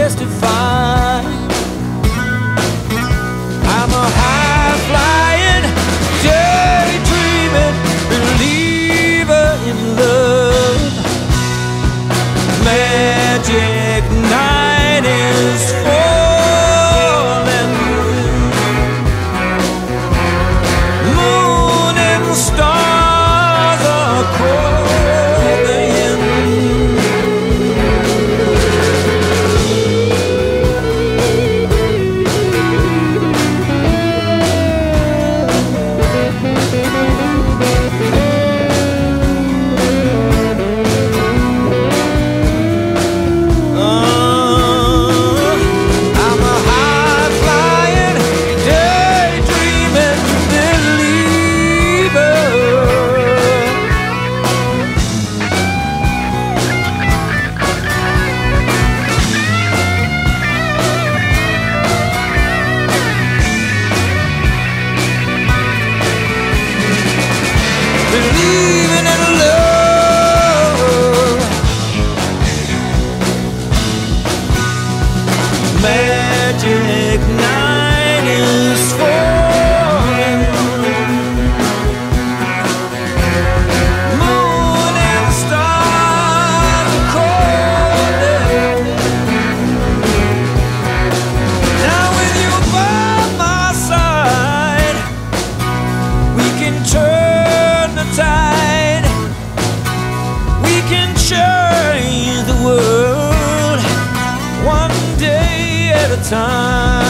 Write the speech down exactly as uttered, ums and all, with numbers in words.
testify. I'm a high-flying, daydreaming believer in love. Magic night is falling, moon and stars are calling. Believing in love, magic night is falling, moon and stars are calling. Now with you by my side, we can turn the tide. We can change the world one day at a time.